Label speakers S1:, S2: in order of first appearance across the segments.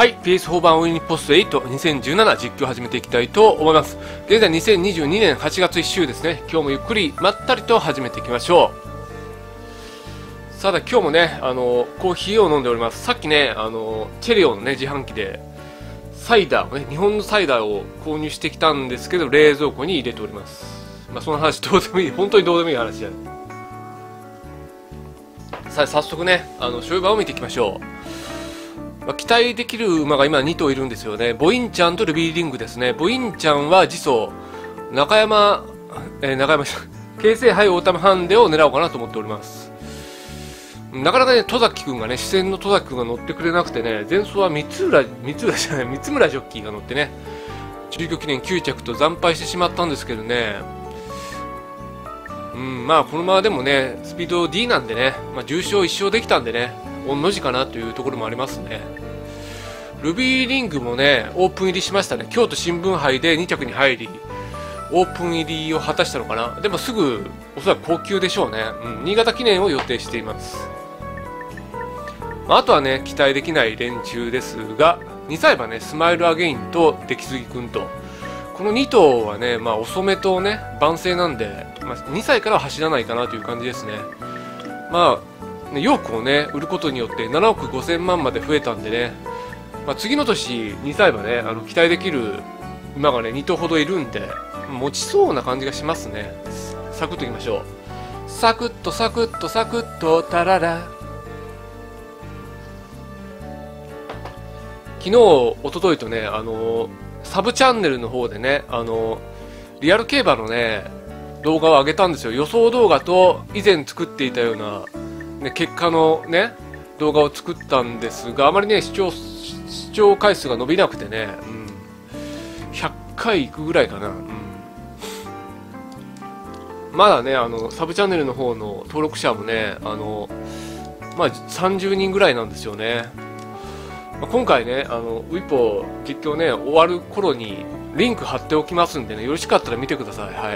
S1: はい、PS4 版ウィニポスト8、2017実況始めていきたいと思います。現在2022年8月1週ですね。今日もゆっくりまったりと始めていきましょう。さて今日もね、コーヒーを飲んでおります。さっきね、チェリオのね、自販機で、サイダーをね、日本のサイダーを購入してきたんですけど、冷蔵庫に入れております。まあその話どうでもいい、本当にどうでもいい話や。さあ早速ね、勝負馬を見ていきましょう。期待できる馬が今2頭いるんですよね。ボインちゃんとルビーリングですね。ボインちゃんは次走中山京成杯オータムハンデを狙おうかなと思っております。なかなかね、戸崎君がね、視線の戸崎君が乗ってくれなくてね、前走は三村ジョッキーが乗ってね、中京記念9着と惨敗してしまったんですけどね、まあこのままでもね、スピード D なんでね、重賞1勝できたんでね、御の字かなというところもありますね。ルビーリングもね、オープン入りしましたね。京都新聞杯で2着に入り、オープン入りを果たしたのかな。でもすぐ、おそらく高級でしょうね。新潟記念を予定しています。あとはね、期待できない連中ですが、2歳馬ね、スマイルアゲインと出来すぎ君と、この2頭はね、遅めとね、番宣なんで、2歳からは走らないかなという感じですね。ヨークをね、売ることによって7億5000万まで増えたんでね、次の年、2歳馬ね、期待できる馬がね、2頭ほどいるんで、持ちそうな感じがしますね。サクッといきましょう。サクッとサクッとサクッとタララ。昨日、おとといとね、サブチャンネルの方でね、リアル競馬のね、動画を上げたんですよ。予想動画と以前作っていたような、ね、結果のね、動画を作ったんですが、あまりね、視聴回数が伸びなくてね、100回いくぐらいかな。まだね、サブチャンネルの方の登録者もね、30人ぐらいなんですよね。今回ね、ウィポ実況ね、終わる頃にリンク貼っておきますんでね、よろしかったら見てください。はい。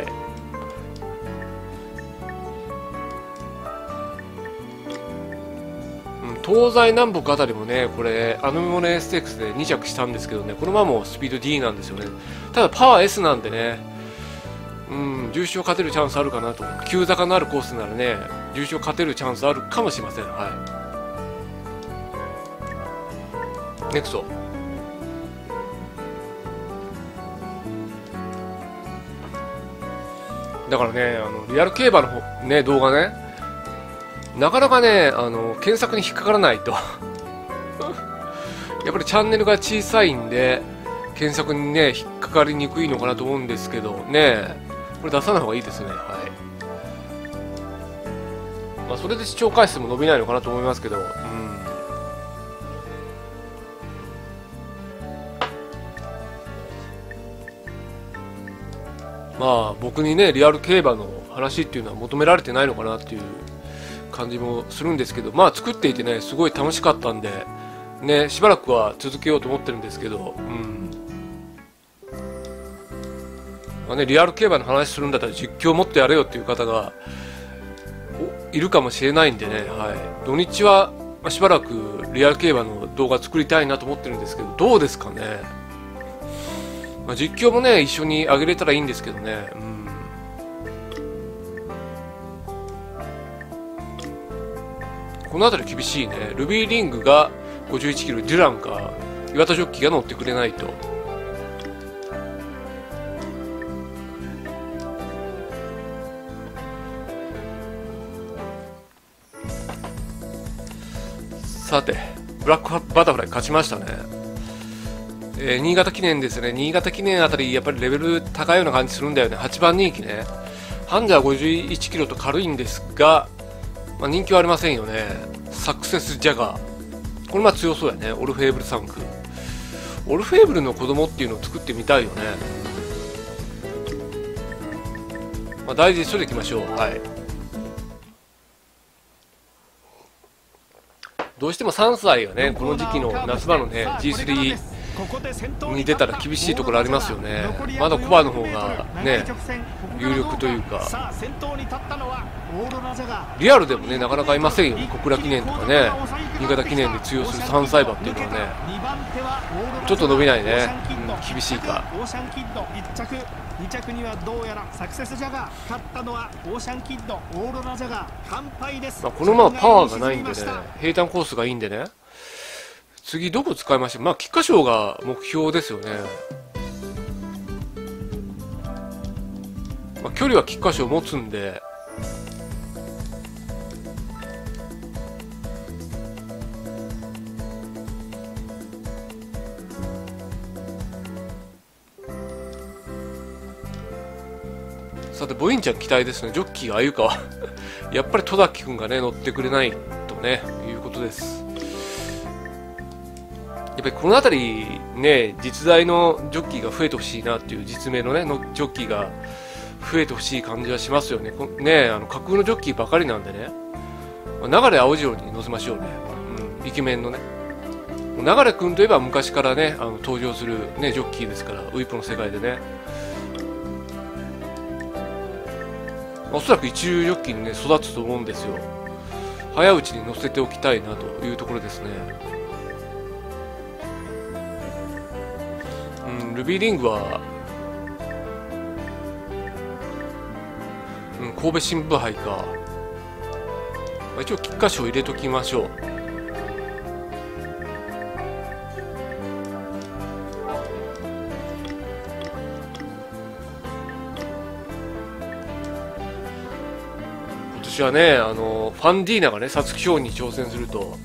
S1: 東西南北あたりもね、これ、アノモネステークスで2着したんですけどね、この馬もスピード D なんですよね。ただ、パワー S なんでね、重賞勝てるチャンスあるかなと。急坂のあるコースならね、重賞勝てるチャンスあるかもしれません。はい。ネクソ。だからね、リアル競馬のね、動画ね、なかなかね、検索に引っかからないと。やっぱりチャンネルが小さいんで、検索にね、引っかかりにくいのかなと思うんですけど、ね、これ出さない方がいいですね。はい。それで視聴回数も伸びないのかなと思いますけど、僕にね、リアル競馬の話っていうのは求められてないのかなっていう感じもするんですけど、作っていてね、すごい楽しかったんで、ね、しばらくは続けようと思ってるんですけど、リアル競馬の話するんだったら実況もっとやれよっていう方がいるかもしれないんでね、はい、土日はしばらくリアル競馬の動画作りたいなと思ってるんですけど、どうですかね。実況もね、一緒に上げれたらいいんですけどね、この辺り厳しいね。ルビーリングが51キロ、デュランか岩田ジョッキーが乗ってくれないと。さて、ブラックバタフライ勝ちましたね。新潟記念ですね。新潟記念あたりやっぱりレベル高いような感じするんだよね。8番人気ね。ハンデは51キロと軽いんですが、人気はありませんよね。サクセスジャガー、これ強そうやね。オルフェーブル3区、オルフェーブルの子供っていうのを作ってみたいよね。大事にそれでいきましょう。はい。どうしても3歳がね、この時期の夏場のね G3 に出たら厳しいところありますよね。まだコバの方がね有力というか、リアルでもねなかなかいませんよね。小倉記念とかね。 新潟記念で通用する3歳馬っていうのはね、ちょっと伸びないね、厳しいか。
S2: オーシャンキッド1着、2着にはどうやらサクセスジャガー、勝ったのはオーシャンキッド、オーロラジャガー、完敗です。
S1: この馬はパワーがないんでね、平坦コースがいいんでね、次どこ使いましょう。菊花賞が目標ですよね。距離は菊花賞持つんで、さてボインちゃん期待ですね。ジョッキーが鮎川やっぱり戸崎君がね乗ってくれないとねいうことです。やっぱりこの辺りね、実在のジョッキーが増えてほしいなっていう、実名のねジョッキーが増えてほしい感じはしますよね。架空のジョッキーばかりなんでね、流青次郎に乗せましょうね、イケメンのね。流君といえば昔からね登場するねジョッキーですから、ウイップの世界でね、おそらく一流ジョッキーにね育つと思うんですよ。早いうちに乗せておきたいなというところですね。ルビーリングは、神戸新聞杯か。一応菊花賞入れときましょう。今年はねファンディーナがね皐月賞に挑戦すると、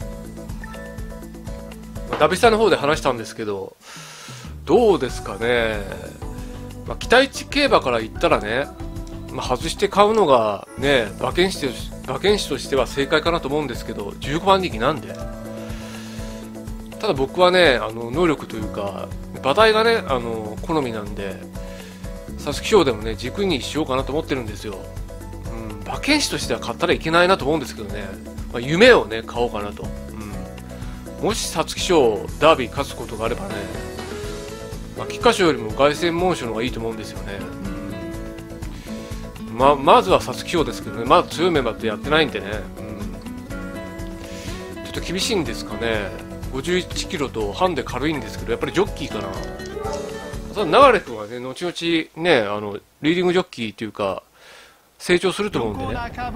S1: ダビスタの方で話したんですけど、どうですかね。期待値競馬から言ったらね、外して買うのがね馬券士としては正解かなと思うんですけど、15番人気なんで。ただ僕はね能力というか馬体がね好みなんで、皐月賞でもね軸にしようかなと思ってるんですよ。馬券士としては買ったらいけないなと思うんですけどね、夢をね買おうかなと。もし皐月賞ダービー勝つことがあればね、菊花賞よりも凱旋門賞の方がいいと思うんですよね。まずは皐月賞ですけどね、まだ強いメンバーってやってないんでね、ちょっと厳しいんですかね。51キロとハンデ軽いんですけど、やっぱりジョッキーかな。ただ流君はね後々ねリーディングジョッキーというか成長すると思うんでね。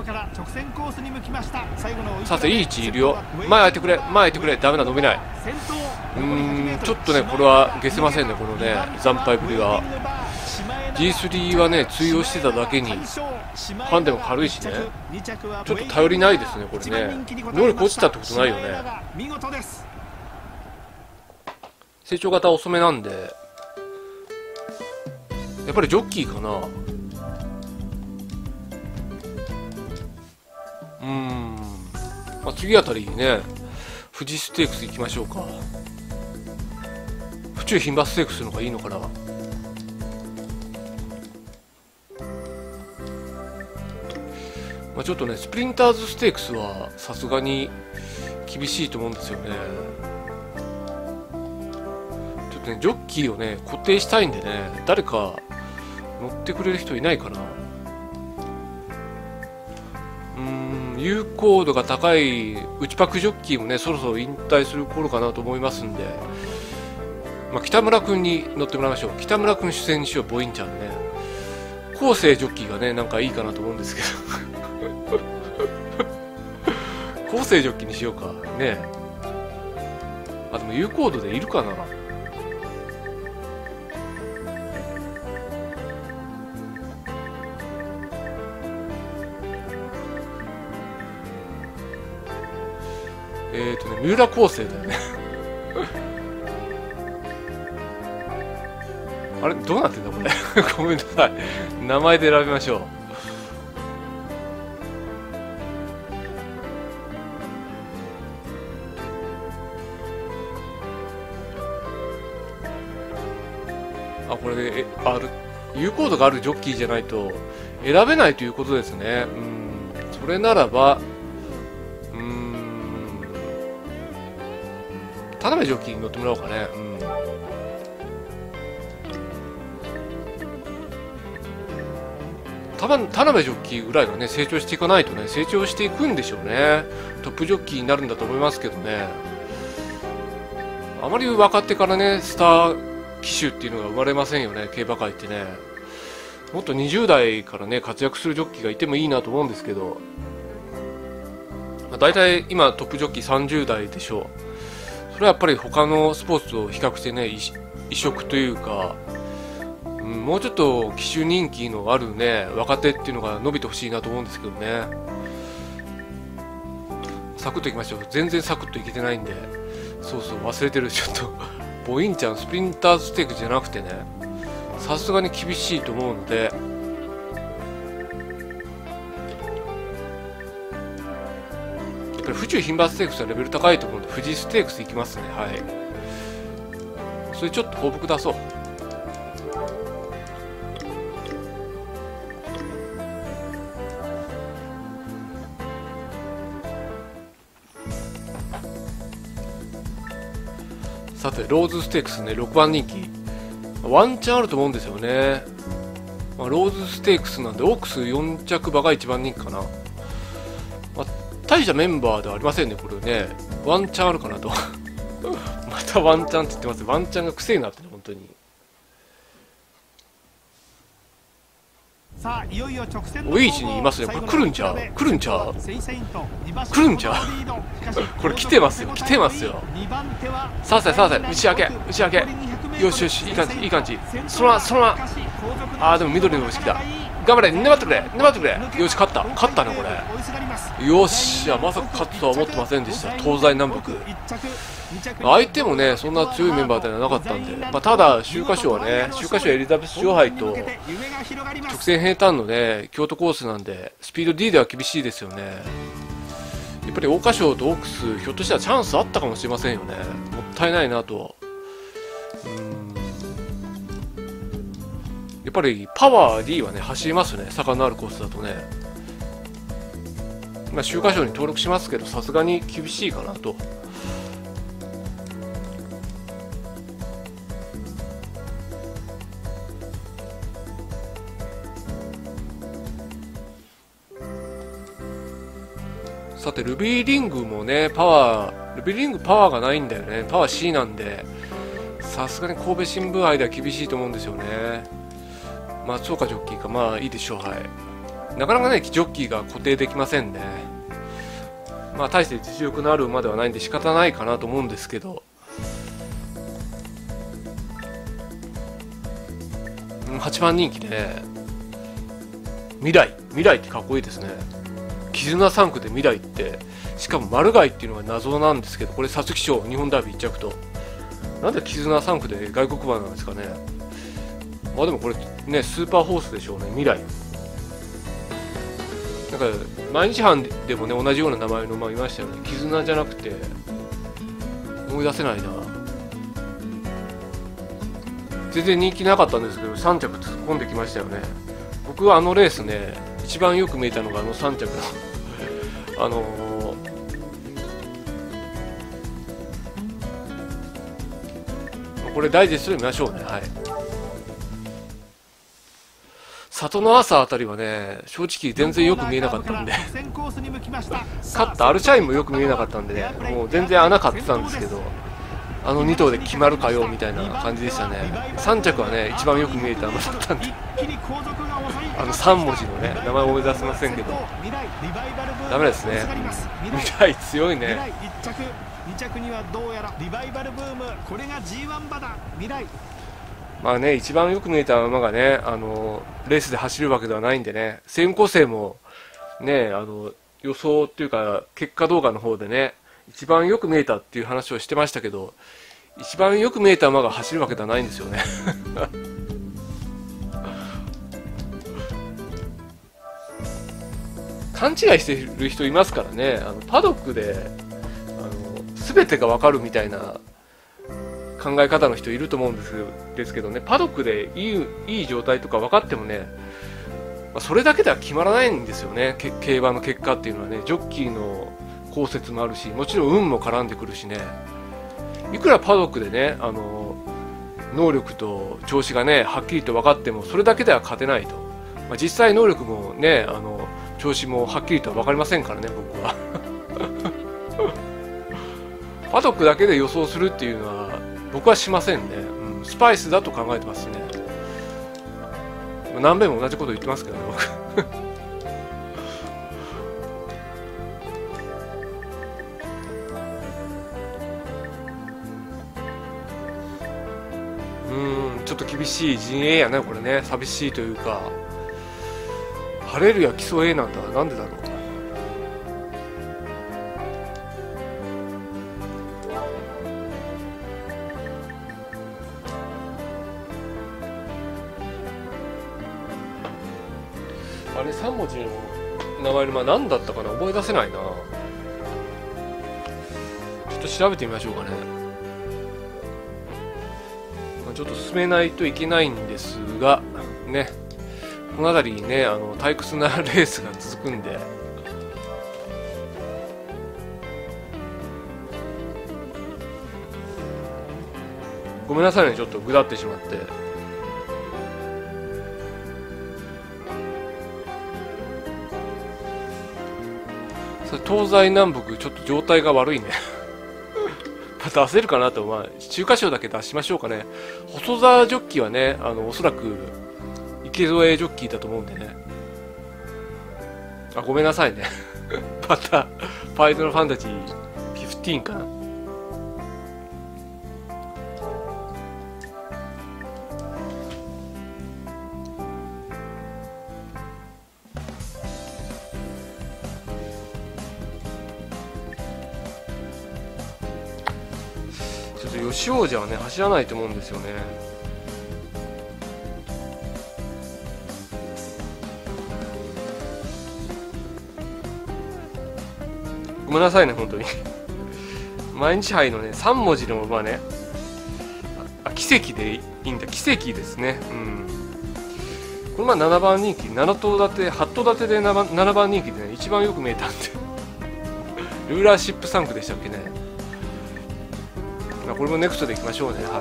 S1: さていい位置いるよ。前空いてくれ、前空いてくれ。ダメだ、伸びない。ちょっとねこれは消せませんね、このね惨敗ぶりが。 G3 はね通用してただけにハンデも軽いしね、ちょっと頼りないですねこれね。能力落ちたってことないよね。成長型遅めなんで、やっぱりジョッキーかな。次あたりにね富士ステークス行きましょうか。府中牝馬ステークスの方がいいのかな。ちょっとねスプリンターズステークスはさすがに厳しいと思うんですよね。ちょっとねジョッキーをね固定したいんでね、誰か乗ってくれる人いないかな。有効度が高い内パクジョッキーもねそろそろ引退する頃かなと思いますんで、北村君に乗ってもらいましょう。北村君主戦にしよう。ボインちゃんね、後世ジョッキーがねなんかいいかなと思うんですけど後世ジョッキーにしようかね。でも有効度でいるかな。三浦康生だよねあれどうなってんだこれごめんなさい、名前で選びましょう。これで有効度があるジョッキーじゃないと選べないということですね。それならば田辺ジョッキーに乗ってもらおうかね。田田辺ジョッキーぐらいがね成長していかないとね、成長していくんでしょうね。トップジョッキーになるんだと思いますけどね。あまり若手からねスター騎手っていうのが生まれませんよね、競馬界ってね。もっと20代からね活躍するジョッキーがいてもいいなと思うんですけど、だいたい今トップジョッキー30代でしょう。それはやっぱり他のスポーツと比較してね異色というか、もうちょっと騎手人気のあるね若手っていうのが伸びてほしいなと思うんですけどね。サクッといきましょう。全然サクッといけてないんで、そうそう忘れてる。ちょっとボインちゃんスプリンターズステークじゃなくてね、さすがに厳しいと思うので、やっぱり府中牝馬ステークスはレベル高いと思うんで、富士ステークスいきますね。はい、それちょっと放牧出そう。さてローズステークスね、6番人気ワンチャンあると思うんですよね。ローズステークスなんでオークス4着馬が1番人気かな。大したメンバーではありませんね、これね。ワンチャンあるかなと。またワンチャンって言ってます。ワンチャンが癖になってね、本当に。
S2: さあいよいよ直線
S1: おいい位置にいますね。これ来るんちゃう、来るんちゃう、来るんちゃう。これ来てますよ、来てますよ。さあさあさあさあ、打ち上げ打ち上げ、よしよし、いい感じいい感じ。そのままそのまま、あーでも緑の星来た。頑張れ、粘ってくれ粘ってくれ。よし、勝った勝ったねこれ。よし、まさか勝つとは思ってませんでした。東西南北相手もねそんな強いメンバーではなかったんで、ただ秋華賞はね、秋華賞エリザベス女杯と直線平坦のね京都コースなんで、スピード D では厳しいですよね。やっぱり桜花賞とオークスひょっとしたらチャンスあったかもしれませんよね。もったいないなと。やっぱりパワー D はね走りますね、坂のあるコースだとね。秋華賞に登録しますけど、さすがに厳しいかなと。さてルビーリングもねルビーリングパワーがないんだよね。パワー C なんで、さすがに神戸新聞杯では厳しいと思うんですよね。松岡ジョッキーか、いいでしょう。はい、なかなかねジョッキーが固定できませんね。大して実力のある馬ではないんで仕方ないかなと思うんですけど、8番人気で未来ってかっこいいですね。絆3区で未来って、しかもマルガイっていうのが謎なんですけど、これ皐月賞日本ダービー1着と、なんで絆3区で外国馬なんですかね。でもこれねスーパーホースでしょうね、未来。なんか毎日班でもね同じような名前の馬いましたよね。絆じゃなくて思い出せないな。全然人気なかったんですけど3着突っ込んできましたよね。僕はあのレースね一番よく見えたのが3着のこれダイジェストで見ましょうね。はい、里の朝あたりはね正直全然よく見えなかったんで勝ったアルシャインもよく見えなかったんでね、もう全然穴買ってたんですけど、2頭で決まるかよみたいな感じでしたね。3着はね一番よく見えた馬だったんで3文字のね名前を思い出せませんけどダメですね。未来強いね。
S2: 2着にはどうやらリバイバルブーム、これが G1 馬だ未来。
S1: 一番よく見えた馬がねレースで走るわけではないんでね、選考生もね予想っていうか結果動画の方でね一番よく見えたっていう話をしてましたけど、一番よく見えた馬が走るわけではないんですよね。勘違いしている人いますからね。パドックで全てが分かるみたいな考え方の人いると思うんですけどね、パドックでいい状態とか分かってもね、それだけでは決まらないんですよね。競馬の結果っていうのはね、ジョッキーの降雪もあるし、もちろん運も絡んでくるしね。いくらパドックでね能力と調子がねはっきりと分かってもそれだけでは勝てないと。 まあ、実際能力もね、調子もはっきりとは分かりませんからね、僕は。パドックだけで予想するっていうのは僕はしませんね、うん、スパイスだと考えてますね。何べんも同じこと言ってますけどね、僕。ちょっと厳しい陣営やね、これね。寂しいというか、晴れるや基礎 A なんだ。なんでだろう。あれ3文字の名前の何だったかな、覚え出せないな。ちょっと調べてみましょうかね。ちょっと進めないといけないんですがね、この辺りにね退屈なレースが続くんで、ごめんなさいね、ちょっとぐだってしまって。東西南北ちょっと状態が悪いね。出せるかなと、まあ中華賞だけ出しましょうかね。細澤ジョッキーはね、おそらく池添ジョッキーだと思うんでね。あ、ごめんなさいね。またファイナルファンタジー15かな。吉王子はね走らないと思うんですよね。ごめんなさいね、本当に。毎日杯のね3文字の馬ね、奇跡でいいんだ、奇跡ですね。これ7番人気、7頭立て8頭立てで 7番人気でね一番よく見えたんで。ルーラーシップ3区でしたっけね。これもネクストでいきましょうね。はい。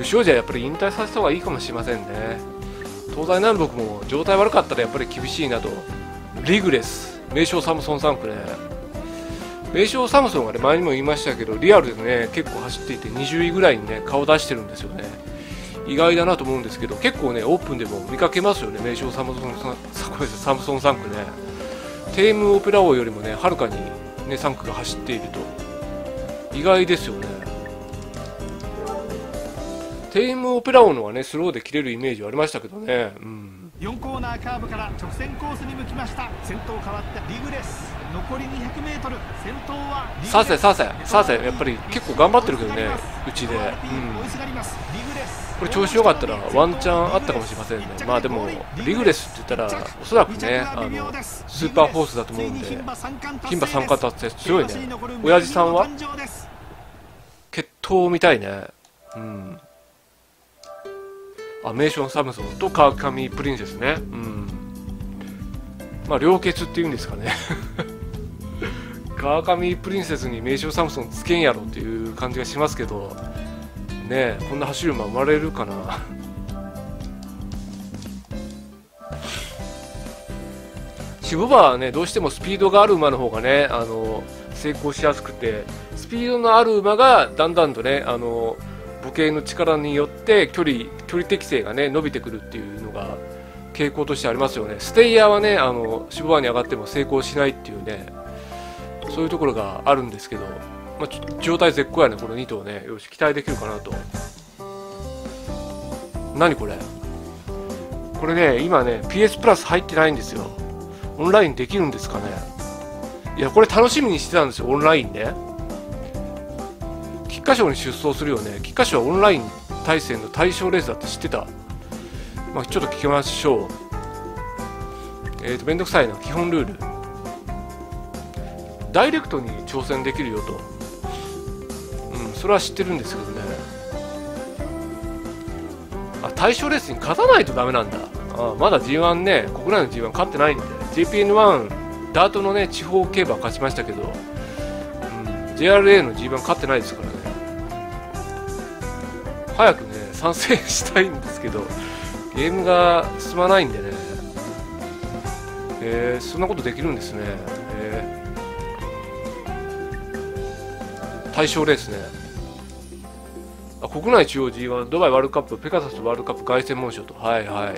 S1: 吉王子はやっぱり引退させた方がいいかもしれませんね。東西南北も状態悪かったらやっぱり厳しいなと。リグレス、名将サムソン3区ね。名将サムソンがね、前にも言いましたけど、リアルでね、結構走っていて20位ぐらいにね、顔出してるんですよね。意外だなと思うんですけど、結構ね、オープンでも見かけますよね、名将サムソン3区ね。テームオペラ王よりもね、はるかにね、3区が走っていると。意外ですよね。テイムオペラ王のはねスローで切れるイメージはありましたけどね。
S2: 4コーナーカーブから直線コースに向きました。先頭変わってリグレス、残り 200m、 先頭は
S1: サセやっぱり結構頑張ってるけどね、うちで。これ調子良かったらワンチャンあったかもしれませんね。まあでもリグレスって言ったらおそらくねスーパーフォースだと思うんで、牝馬3冠達成強いね。親父さんは決闘みたいね。メイション・サムソンと川上プリンセスね。まあ良血っていうんですかね。川上プリンセスにメイション・サムソンつけんやろっていう感じがしますけどね。こんな走る馬生まれるかな。渋馬はねどうしてもスピードがある馬の方がね成功しやすくて、スピードのある馬がだんだんとね母系の力によって距離適性がね伸びてくるっていうのが傾向としてありますよね。ステイヤーはね渋馬に上がっても成功しないっていうね、そういうところがあるんですけど、まあ、状態絶好やねこの2頭ね。よし期待できるかなと。何これ、これね今ね PS プラス入ってないんですよ。オンラインできるんですかね。いやこれ楽しみにしてたんですよ、オンラインね。菊花賞に出走するよね。菊花賞はオンライン対戦の対象レースだって知ってた。まあ、ちょっと聞きましょう。めんどくさいな。基本ルールダイレクトに挑戦できるよと。それは知ってるんですけどね。対象レースに勝たないとダメなんだ。まだ G1 ね、国内の G1 勝ってないんで。 JPN1 ダートのね地方競馬勝ちましたけど、JRA の G1 勝ってないですからね。早くね参戦したいんですけど、 ゲームが進まないんでね。そんなことできるんですね。対象レースね。あ、国内中央 G1、ドバイワールドカップ、ペガサスワールドカップ凱旋門賞と。はいはい。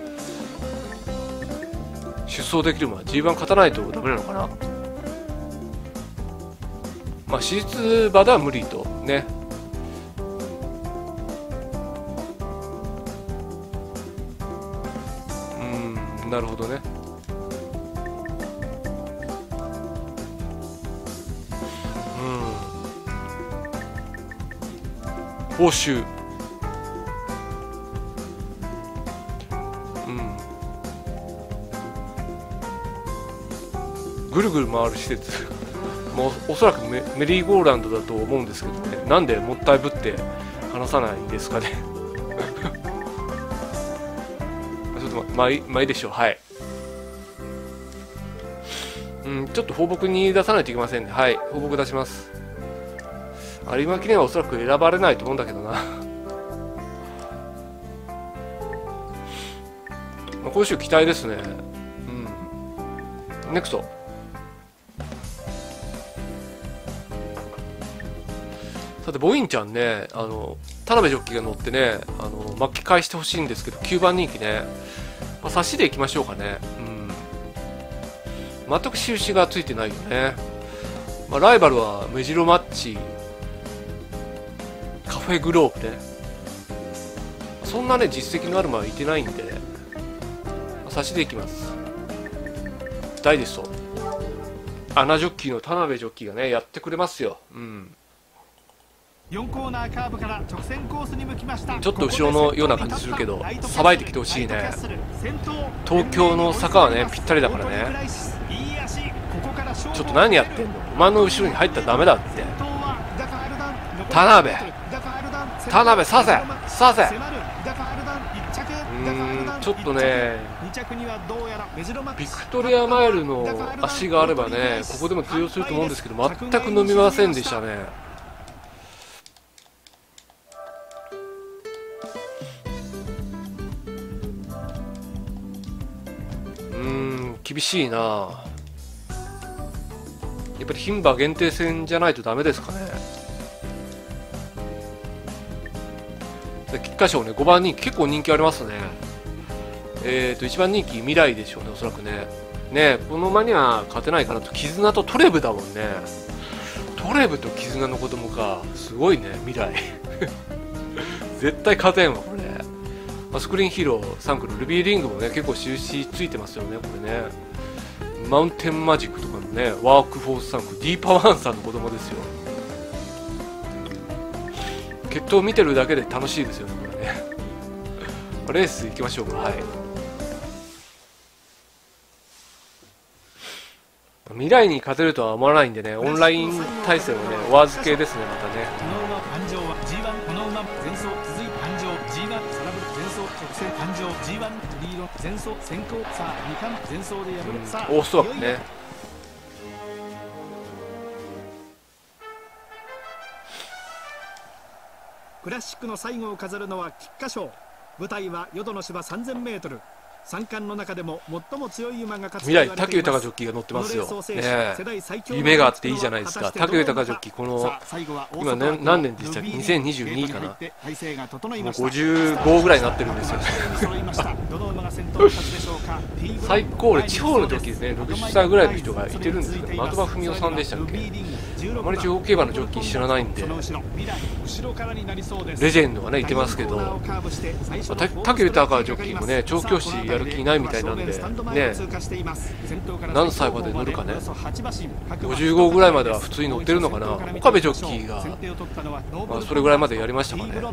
S1: 出走できる馬 G1 勝たないとダメなのかな。まあ私立馬では無理とね。なるほどね。報酬、ぐるぐる回る施設もうおそらくメリーゴーランドだと思うんですけどね。なんでもったいぶって話さないんですかねちょっとまあいいでしょう。はい。ちょっと放牧に出さないといけませんね。はい、放牧出します。有馬記念はおそらく選ばれないと思うんだけどな今週期待ですね。ネクスト。さてボインちゃんね、田辺ジョッキーが乗ってね、巻き返してほしいんですけど、9番人気ね、差しでいきましょうかね。全く印がついてないよね。ライバルはメジロマッチ、カフェグローブね。そんなね実績のある馬はいてないんで、差しでいきます。ダイジェスト。アナジョッキーの田辺ジョッキーがねやってくれますよ。
S2: 4コーナーカーブから直線コースに向きました。
S1: ちょっと後ろのような感じするけど、さばいてきてほしいね。東京の坂はねぴったりだからね。ちょっと何やってんの、馬の後ろに入ったらダメだって。田辺させちょっとね、ビクトリアマイルの足があればねここでも通用すると思うんですけど、全く伸びませんでしたね。厳しいな。やっぱり牝馬限定戦じゃないとダメですかね。菊花賞ね、5番人気結構人気ありますね。1番人気未来でしょうね、おそらくね。この馬には勝てないかなと。絆とトレブだもんね。トレブと絆の子供か、すごいね未来絶対勝てんわこれ。スクリーンヒーロー3区のルビーリングもね結構印ついてますよねこれね。マウンテンマジックとかのねワークフォース3区、ディーパワーンさんの子供ですよ。決闘を見てるだけで楽しいですよねこれねレース行きましょうか。はい。未来に勝てるとは思わないんでね、オンライン対戦はねお預けですね。またねオーストラックね。
S2: クラシックの最後を飾るのは菊花賞。舞台は淀の芝 3000m。三冠の中でも最も強い馬が勝つと言われています。
S1: 未来武豊ジョッキーが乗ってますよ、夢があっていいじゃないですか。武豊ジョッキー、この今、何年でしたっけ、2022かな、もう55ぐらいになってるんですよ最高齢地方のジョッキーですね。60歳ぐらいの人がいてるんですけど、的場文雄さんでしたっけ。あまり地方競馬のジョッキー知らないんで、レジェンドがねいてますけど、武豊ジョッキーもね調教師やる気ないみたいなんでね、何歳まで乗るかね。55ぐらいまでは普通に乗ってるのかな。岡部ジョッキーが、それぐらいまでやりましたかね。こ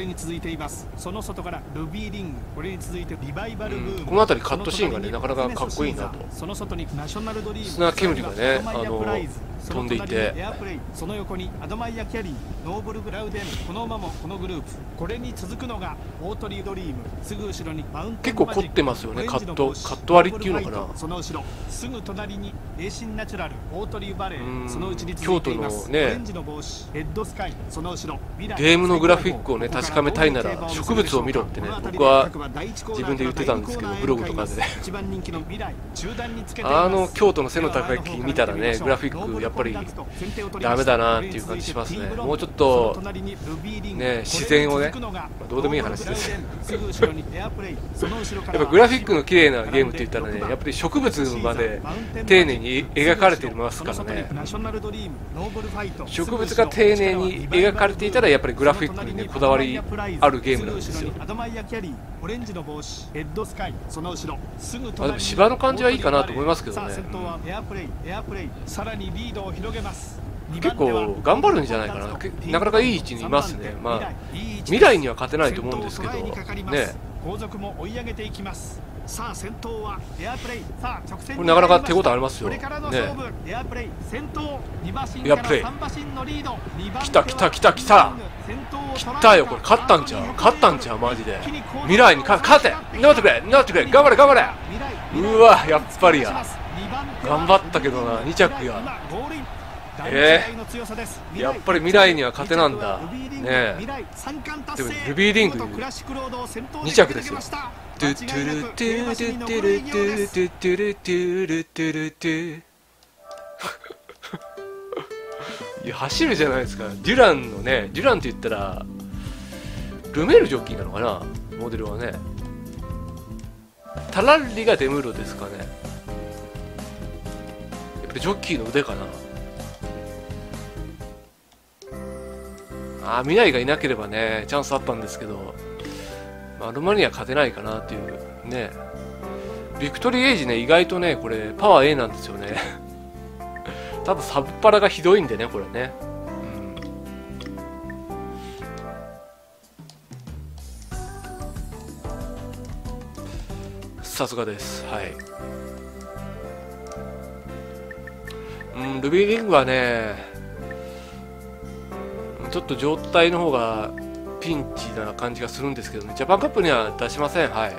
S1: の辺りカットシーンがねなかなかかっこいいなと。砂煙がね飛んでいて、
S2: エアプレイ、その横にアドマイヤ・キャリー、ノーブル・グラウデン、この馬もこのグループ。これに続くのがオートリードリーム、すぐ後ろにマウンテン
S1: 結構凝ってますよね。カット割りっていうのかな。
S2: その後ろすぐ隣にエーシンナチュラル、オートリーバレー、そのうちに続
S1: 京都
S2: いています。
S1: のね
S2: オレンジの帽子、レッドスカイ、その後ろ
S1: ゲームのグラフィックをね確かめたいなら植物を見ろってね、僕は自分で言ってたんですけど、ブログとかでね京都の背の高い木見たらね、グラフィックやっぱりダメだなっていう感じしますね。もうちょっとね自然をね、どうでもいい話ですやっぱグラフィックの綺麗なゲームって言ったらね、やっぱり植物まで丁寧に描かれてますからね。植物が丁寧に描かれていたらやっぱりグラフィックにねこだわりあるゲームなんですよ。でも芝の感じはいいかなと思いますけどね。結構頑張るんじゃないかな。なかなかいい位置にいますね。まあ未来には勝てないと思うんですけどね。
S2: 後続も追い上げていきます。さあ先頭はエアプレイ。さあ直線
S1: これなかなか手応えありますよ
S2: ね。エアプレイ先頭、2馬身
S1: エアプレイ
S2: から3馬身のリード。
S1: 来た来た来た来た来たよ。これ勝ったんちゃう、勝ったんちゃう、マジで未来に勝て、なってくれなってくれ、頑張れ頑張れ。うわやっぱりや頑張ったけどな、2着や。やっぱり未来には勝てなんだね。えでもルビーリング2着ですよ。トゥトゥルトゥルトゥトゥルトゥルトゥトゥルトゥルトゥルトゥいや走るじゃないですか。デュランのね、デュランって言ったらルメールジョッキーなのかな、モデルはね。タラッリがデムーロですかね。やっぱりジョッキーの腕かな。未来がいなければねチャンスあったんですけど、アルマには勝てないかなっていうね。ビクトリーエイジね、意外とねこれパワー A なんですよねただサブパラがひどいんでねこれね、さすがです。はい。ルビーリングはねちょっと状態の方がピンチな感じがするんですけどね、ジャパンカップには出しません。はい。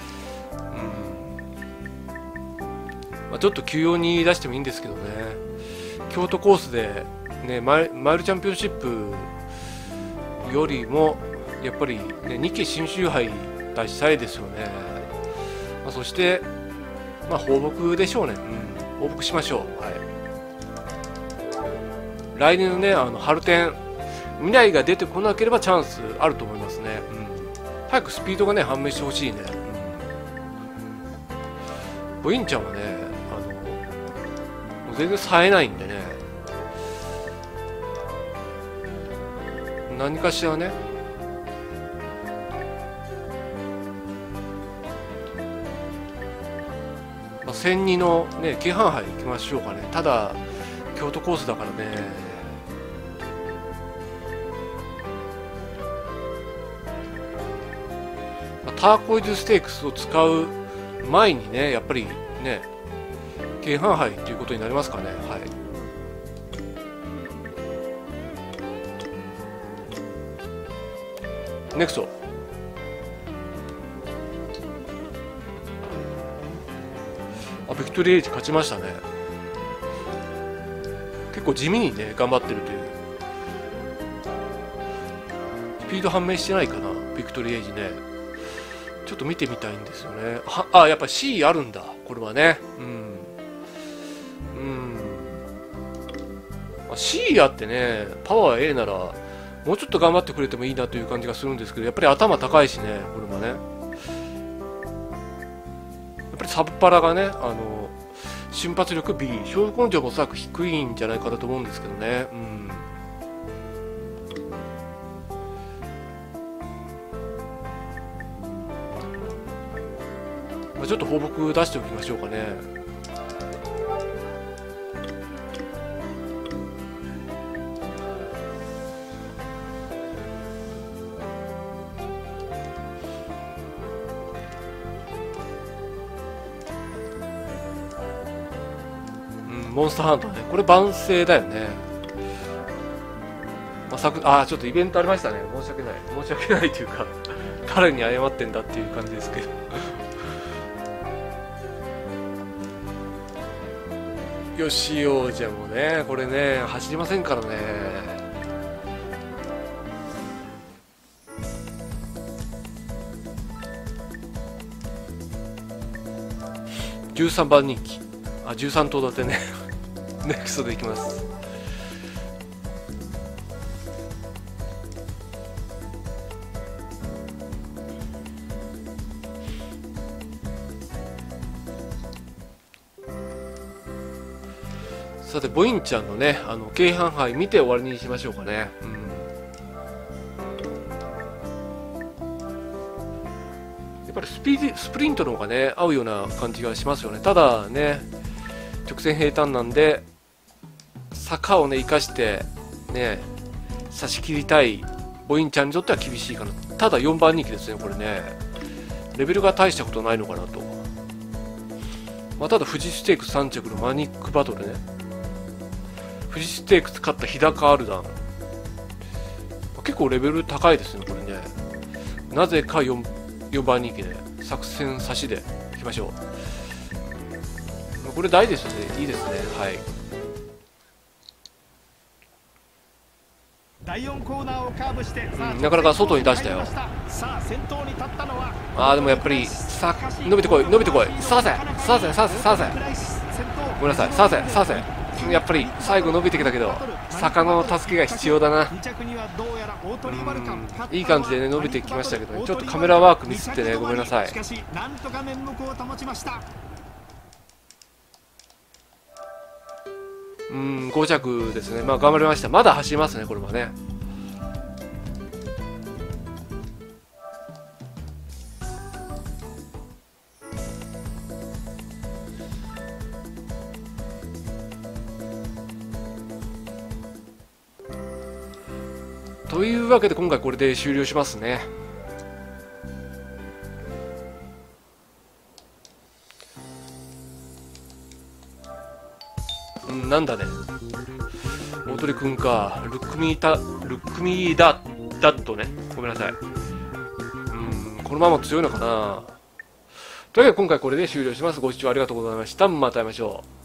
S1: ちょっと休養に出してもいいんですけどね。京都コースで、ね、マイルチャンピオンシップよりもやっぱり、ね、日経新州杯出したいですよね。そして、放牧でしょうね。放牧しましょう。はい。来年のね春天未来が出てこなければチャンスあると思いますね。早くスピードがね判明してほしいね。ボインちゃんはねもう全然冴えないんでね、何かしらね1002のね京阪杯行きましょうかね。ただ京都コースだからねターコイズステークスを使う前にねやっぱりね京阪杯ということになりますかね。はい。ネクストビクトリーエイジ勝ちましたね。結構地味にね頑張ってるという。スピード判明してないかなビクトリーエイジね。ちょっと見てみたいんですよね。やっぱり C あるんだこれはね。C あってねパワー A ならもうちょっと頑張ってくれてもいいなという感じがするんですけど、やっぱり頭高いしねこれはね。やっぱりサブパラがね瞬発力 B、 勝負根性もおそらく低いんじゃないかなと思うんですけどね。ちょっと放牧出しておきましょうかね。 モンスターハンターね。これ万世だよね。まあ、ちょっとイベントありましたね。申し訳ない。申し訳ないというか、誰に謝ってんだっていう感じですけど。よし王者もね、これね、走りませんからね。13番人気。13頭立てね。ネクストでいきます。さて、ボインちゃんのね、京阪杯見て終わりにしましょうかね。やっぱりスプリントの方がね、合うような感じがしますよね。ただね、直線平坦なんで、坂をね、生かして、ね、差し切りたいボインちゃんにとっては厳しいかな。ただ4番人気ですね、これね。レベルが大したことないのかなと。まあ、ただ、富士ステークス3着のマニックバトルね。富士ステークス勝った日高アルダン。結構レベル高いですね、これね。なぜか4番人気で、作戦差しでいきましょう。これ大ですよね。いいですね。はい。
S2: 第4コーナーをカーブして、
S1: なかなか外に出したよ。
S2: さあ先頭に立ったのは、
S1: でもやっぱり伸びてこい、伸びてこい。させさせさせさせ。ごめんなさい。させさせ。やっぱり最後伸びてきたけど、坂の助けが必要だな。いい感じでね、伸びてきましたけどね、ちょっとカメラワークミスってね、ごめんなさい。5着ですね。まあ頑張りました。まだ走りますね、これはね。というわけで今回これで終了しますね。なんだね。大鳥くんか。ルックミーダットね。ごめんなさい。このまま強いのかな。というわけで今回これで終了します。ご視聴ありがとうございました。また会いましょう。